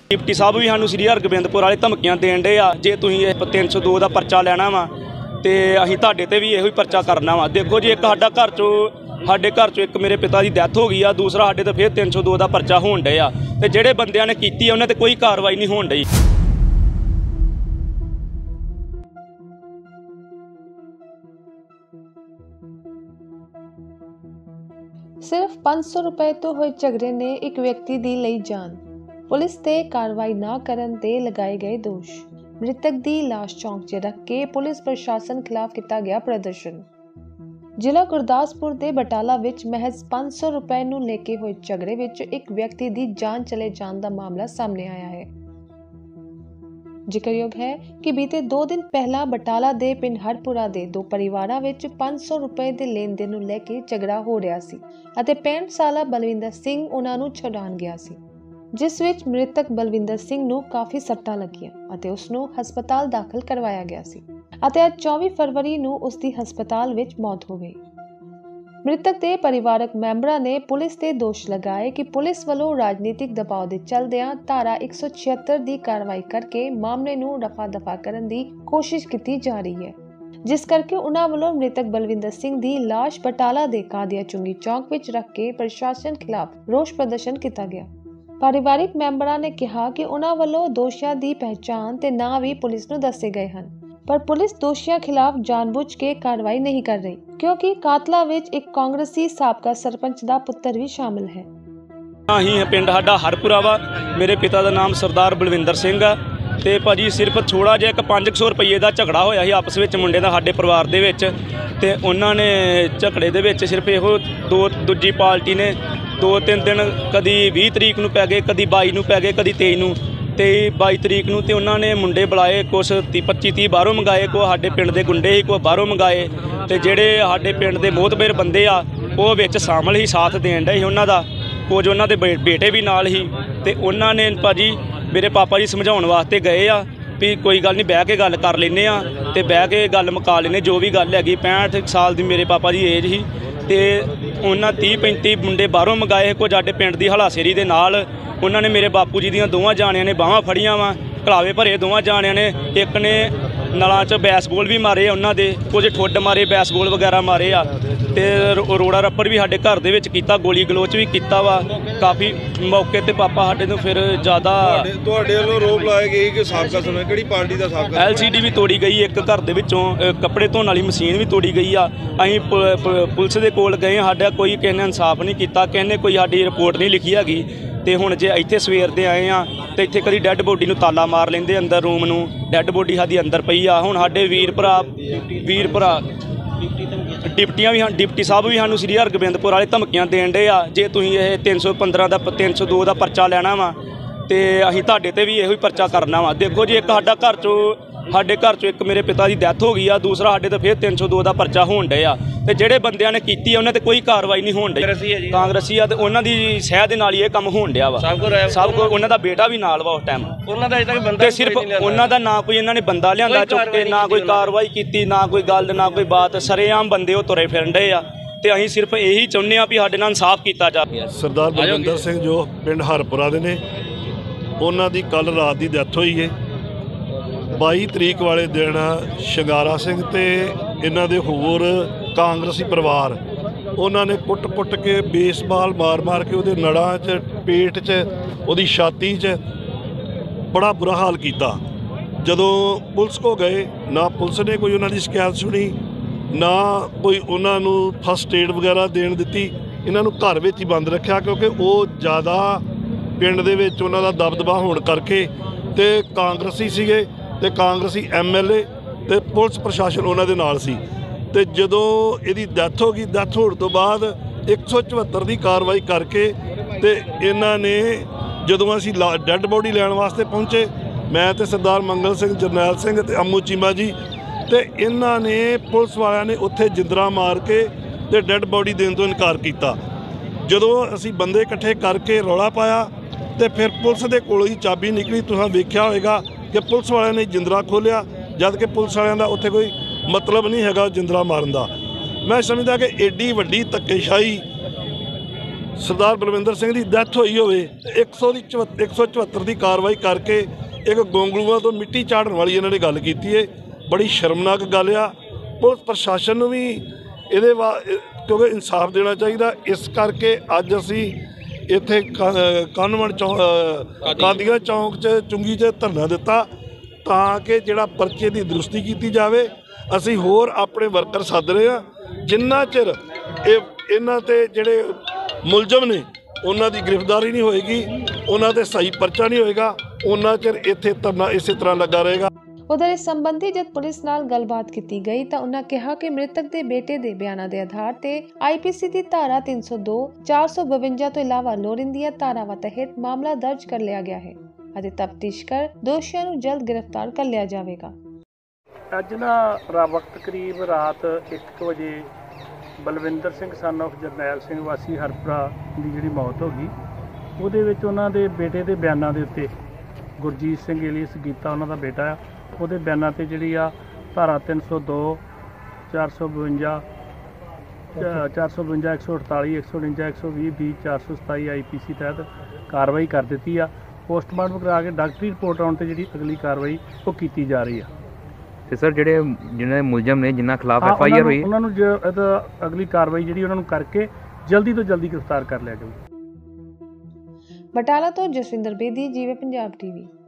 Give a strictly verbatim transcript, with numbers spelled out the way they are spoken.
Deputy साहब भी सानू श्री हरगोबिंदपुर वाले धमकियां देन डे आ, जे तुसीं तीन सौ दो का परचा लैना वा तो असीं तुहाडे ते भी इहो ही परचा करना वा। देखो जी, एक साडा घर चों साडे घर चों एक मेरे पिता की डैथ हो गई आ, दूसरा साडे ते फिर तीन सौ दो का परचा होण डे आ ते जिहड़े बंदियां ने कीती उन्हां ते कोई कार्रवाई नहीं होण डई। सिर्फ पाँच सौ रुपए तो होए झगड़े ने एक व्यक्ति दी लई जान। पुलिस ते कार्रवाई ना करन ते लगाए गए दोष। मृतक दी लाश चौंक च रख के पुलिस प्रशासन खिलाफ किया गया प्रदर्शन। जिला गुरदासपुर दे बटाला विच महज पाँच सौ रुपए नूं लेके होए झगड़े विच एक व्यक्ति दी जान चले जान दा मामला सामने आया है। जिक्रयोग है कि बीते दो दिन पहला बटाला दे पिंड हरपुरा दे दो परिवारां विच पाँच सौ रुपए दे लेन देन नूं लेके झगड़ा हो रहा सी अते पैंठ साला बलविंदर सिंह उन्हां नूं छुड़ाउण गया सी, जिस विच मृतक बलविंदर सिंह नूं काफी सट्टां लगियां अते उस नूं हस्पताल दाखिल करवाया गया सी अते अज चौबीस फरवरी नूं उस दी हस्पताल विच मौत हो गई। मृतक दे परिवारक मैंबरां ने पुलिस ते दोष लगाए कि पुलिस वालों राजनीतिक दबाव दे चलदियां धारा एक सौ छिहत्तर दी कार्रवाई करके मामले नूं रफा दफा करन दी कोशिश की जा रही है, जिस करके उन्हां वालों मृतक बलविंदर सिंह दी लाश बटाला दे कादिया चुंगी चौक विच रख के प्रशासन खिलाफ रोष प्रदर्शन किया गया। परिवारिक मैंबरां ने कहा कि उन्हां वालों दोषियां दी पहचान ते नां भी पुलिस नूं दस्से गए हन, पर पुलिस दोषियों खिलाफ जानबूझ के कार्रवाई नहीं कर रही क्योंकि कातला विच एक कांग्रेसी साबका सरपंच दा पुत्तर भी शामिल है। अहीं पिंड साडा हरपुरा वा, मेरे पिता का नाम सरदार बलविंदर सिंह आ ते भाजी सिर्फ थोड़ा जिहा एक पाँच सौ रुपये का झगड़ा होया ही आपस में मुंडे का साडे परिवार दे विच ते उन्हां ने झगड़े दे विच सिर्फ इहो दो दूजी पार्टी ने दो तीन दिन कदी बीस तरीक नूं पै गए, कदी बाई नूं पै गए, कदी तेई नूं ते बाई तरीक नूं ते उन्होंने मुंडे बुलाए, कुछ ती पच्ची तीह बाहरों मंगाए, कोई साडे पिंड दे गुंडे ही कोई बाहरों मंगाए ते जिहड़े साडे पिंड दे मोहतबर बंदे आ वो विच शामिल ही, साथ देण डे ही उन्हां दा, कुछ उन्हां दे बेटे भी नाल ही ते उन्हां ने भाजी मेरे पापा जी समझाउण वास्ते गए आ भी कोई गल नहीं, बह के गल कर लैंदे आ ते बह के गल मुका लैंदे, जो भी गल हैगी पैंठ साल दी मेरे पापा दी एज ही ते उन्हां तीह पैंती मुंडे बाहरों मंगाए, कुछ साडे पिंड दी हलासेरी दे नाल उन्होंने मेरे बापू जी दियां दोवां जाणियां ने बाहां फड़ियां वा, घलावे भरे दोवां जाणियां ने, एक ने नलां च बैसबॉल भी मारे उन्हां दे, कुछ ठुड्ड मारे, बैसबॉल वगैरह मारे आ ते रोड़ा रप्पड़ भी साडे घर दे विच कीता, गोली गलोच भी कीता वा काफ़ी मौके ते पापा साडे नूं फिर ज़्यादा तुहाडे वल्लों रोप लाया गया कि साबका समय किहड़ी पार्टी दा साबका एल सी डी भी तोड़ी गई, एक घर दे विचों कपड़े धोण वाली मशीन भी तोड़ी गई आ। असीं पुलिस दे कोल गए, साडा कोई किसी ने इंसाफ नहीं कीता, किसी ने कोई साडी रिपोर्ट नहीं लिखी हैगी ते हुण जे इत्थे सवेर दे आए आ ते इत्थे कदी डैड बॉडी नूं ताला मार लैंदे अंदर रूम नूं, डैड बॉडी साडी अंदर पई आ। हुण साडे वीर भरा वीर भरा डिप्टियां भी डिप्टी साहब भी सानू श्री हरगोबिंदपुर वाले धमकियां देन डे आ, जे तुसीं ये तीन सौ पंद्रह का तीन सौ दो का परचा लैना वा तो असीं तुहाडे ते भी इहो ही परचा करना वा। देखो जी, एक साडा घर चों साडे घर चों एक मेरे पिता की डैथ हो गई आ, दूसरा साडे ते फिर तीन सौ दो का परचा होण डे आ ते जिहड़े बंदियां ने कीती उन्हां ते कोई कार्रवाई नहीं होण डई। कांग्रेसी आ ते उन्हां दी सह दे नाल ही इह काम होण डिया वा। सब को उन्हां दा बेटा भी नाल वा उस टाइम, उन्हां दा अजे तक बंदा सिर्फ उन्हां दा ना कोई इन्हां ने बंदा लिआंदा चुक के, ना कोई कार्रवाई कीती, ना कोई गल, ना कोई बात, सरेआम बंदे ओह तुरे फिरन डे आ ते असीं सिर्फ यही चाहुंदे आ भी साडे नाल इंसाफ कीता जावे। सरदार बलविंदर सिंह जो पिंड हरपुरा दे ने, उन्हां दी कल रात दी डैथ होई है। बाई तरीक वाले दिन शंगारा सिंह ते इन्हां दे होर कांग्रेसी परिवार उन्होंने कुट कुट के बेसबाल मार मार के उहदे नड़ां च, पेट च, उहदी छाती च बड़ा बुरा हाल किया। जदों पुलिस को गए, ना पुलिस ने कोई उन्हां दी शिकायत सुनी, ना कोई उन्होंने फस्ट एड वगैरह देन दित्ती, इन्हां नूं घर विच ही बंद रखिया क्योंकि वो ज़्यादा पिंड दे विच उन्हां दा दबदबा होण करके ते कांग्रेसी सीगे ते कांग्रेसी एम एल ए ते पुलिस प्रशासन उन्हां दे नाल सी ते जदों इहदी डैथ हो गई, डैथ होने तो बाद एक सौ चौहत्तर की कार्रवाई करके ते इन्हां ने जदों असीं डैड बॉडी लैण वास्ते पहुँचे, मैं ते सरदार मंगल सिंह, जरनैल सिंह ते अम्मू चीमा जी, ते इन्हां ने पुलिस वालियां ने उत्थे जिंदरा मार के ते डैड बॉडी देण तो इनकार किया। जदों असीं बंदे इकट्ठे करके रौला पाया तो फिर पुलिस के कोलों ही चाबी निकली। तुसीं वेख्या होएगा कि पुलिस वालियां ने जिंदरा खोलिया, जद कि पुलिस वालियां दा उत्थे कोई मतलब नहीं हैगा जिंदरा मारन दा। मैं समझदा कि एडी वड्डी धक्केशाही ਸਰਦਾਰ ਬਲਵਿੰਦਰ ਸਿੰਘ ਦੀ ਡੈਥ ਹੋਈ ਹੋਵੇ ਇੱਕ ਸੌ ਦੀ ਇੱਕ ਸੌ ਚੁਹੱਤਰ ਦੀ ਕਾਰਵਾਈ ਕਰਕੇ ਇੱਕ ਗੋਂਗਲੂਆਂ ਤੋਂ ਮਿੱਟੀ ਝਾੜਨ ਵਾਲੀ ਇਹਨਾਂ ਨੇ ਗੱਲ ਕੀਤੀ ਹੈ। ਬੜੀ ਸ਼ਰਮਨਾਕ ਗੱਲ ਆ। ਪੁਲਿਸ ਪ੍ਰਸ਼ਾਸਨ ਨੂੰ ਵੀ ਇਹਦੇ ਵਾ ਕਿਉਂਕਿ ਇਨਸਾਫ ਦੇਣਾ ਚਾਹੀਦਾ। ਇਸ ਕਰਕੇ ਅੱਜ ਅਸੀਂ ਇੱਥੇ ਕਾਨਵਣ ਚੌਂਕ ਕਾਦੀਆਂ ਚੌਂਕ 'ਚ ਚੁੰਗੀ 'ਚ ਧਰਨਾ ਦਿੱਤਾ ਤਾਂ ਕਿ ਜਿਹੜਾ ਪਰਚੇ ਦੀ ਦਰੁਸਤੀ ਕੀਤੀ ਜਾਵੇ। ਅਸੀਂ ਹੋਰ ਆਪਣੇ ਵਰਕਰ ਸੱਦ ਰਹੇ ਹਾਂ। ਜਿੰਨਾ ਚਿਰ ਇਹ ਇਹਨਾਂ 'ਤੇ ਜਿਹੜੇ ਮੁਲਜ਼ਮ ਨੇ ਉਹਨਾਂ ਦੀ ਗ੍ਰਿਫਤਾਰੀ ਨਹੀਂ ਹੋਏਗੀ, ਉਹਨਾਂ 'ਤੇ ਸਹੀ ਪਰਚਾ ਨਹੀਂ ਹੋਏਗਾ, ਉਹਨਾਂ ਚਿਰ ਇੱਥੇ ਧਰਨਾ ਇਸੇ ਤਰ੍ਹਾਂ ਲੱਗਾ ਰਹੇਗਾ। ਉਧਰ ਇਸ ਸੰਬੰਧੀ ਜਦ ਪੁਲਿਸ ਨਾਲ ਗੱਲਬਾਤ ਕੀਤੀ ਗਈ ਤਾਂ ਉਹਨਾਂ ਕਿਹਾ ਕਿ ਮ੍ਰਿਤਕ ਦੇ ਬੇਟੇ ਦੇ ਬਿਆਨਾਂ ਦੇ ਆਧਾਰ ਤੇ ਆਈਪੀਸੀ ਦੀ ਧਾਰਾ ਤਿੰਨ ਸੌ ਦੋ, ਚਾਰ ਸੌ ਬਵੰਜਾ ਤੋਂ ਇਲਾਵਾ ਲੋੜੀਂਦੀਆਂ ਧਾਰਾਵਾਂ ਤਹਿਤ ਮਾਮਲਾ ਦਰਜ ਕਰ ਲਿਆ ਗਿਆ ਹੈ ਅਤੇ ਤਫਤੀਸ਼ ਕਰ ਦੋਸ਼ੀਆਂ ਨੂੰ ਜਲਦ ਗ੍ਰਿਫਤਾਰ ਕਰ ਲਿਆ ਜਾਵੇਗਾ। ਅੱਜ ਨਾ ਵਕਤ ਕਰੀਬ ਰਾਤ ਇੱਕ ਵਜੇ ਬਲਵਿੰਦਰ ਸਿੰਘ ਸਨ ਆਫ ਜਰਨੈਲ ਸਿੰਘ ਵਾਸੀ ਹਰਪੁਰਾ ਦੀ ਜਿਹੜੀ ਮੌਤ ਹੋ ਗਈ, ਉਹਦੇ ਵਿੱਚ ਉਹਨਾਂ ਦੇ ਬੇਟੇ ਦੇ ਬਿਆਨਾਂ ਦੇ ਉੱਤੇ ਗੁਰਜੀਤ ਸਿੰਘ ਏਲੀਅਸ ਗੀਤਾ ਉਹਨਾਂ ਦਾ ਬੇਟਾ ਆ, ਉਹਦੇ ਬਿਆਨਾਂ 'ਤੇ ਜਿਹੜੀ ਆ ਧਾਰਾ ਤਿੰਨ ਸੌ ਦੋ, ਚਾਰ ਸੌ ਬਵੰਜਾ ਚਾਰ ਸੌ ਬਵੰਜਾ ਇੱਕ ਸੌ ਅਠਤਾਲੀ, ਇੱਕ ਸੌ ਉਣੰਜਾ, ਇੱਕ ਸੌ ਵੀਹ, ਵੀਹ, ਚਾਰ ਸੌ ਸਤਾਈ ਆਈ ਪੀ ਸੀ ਤਹਿਤ ਕਾਰਵਾਈ ਕਰ ਦਿੱਤੀ ਆ। ਪੋਸਟਮਾਰਟਮ ਕਰਾ ਕੇ ਡਾਕਟਰੀ ਰਿਪੋਰਟ ਆਉਣ 'ਤੇ ਜਿਹੜੀ ਅਗਲੀ ਕਾਰਵਾਈ ਉਹ ਕੀਤੀ ਜਾ ਰਹੀ ਆ। ਤੇ ਸਰ ਜਿਹੜੇ ਜਿਹਨਾਂ ਦੇ ਮੁਲਜ਼ਮ ਨੇ ਜਿਨ੍ਹਾਂ ਖਿਲਾਫ ਐਫ ਆਈ ਆਰ ਹੋਈ ਉਹਨਾਂ ਨੂੰ ਅਗਲੀ ਕਾਰਵਾਈ ਜਿਹੜੀ ਉਹਨਾਂ ਨੂੰ ਕਰਕੇ ਜਲਦੀ ਤੋਂ ਜਲਦੀ ਗ੍ਰਿਫਤਾਰ ਕਰ ਲਿਆ ਜਾਊ। ਬਟਾਲਾ ਤੋਂ ਜਸਵਿੰਦਰ ਬੇਦੀ, ਜੀਵੇ ਪੰਜਾਬ ਟੀਵੀ।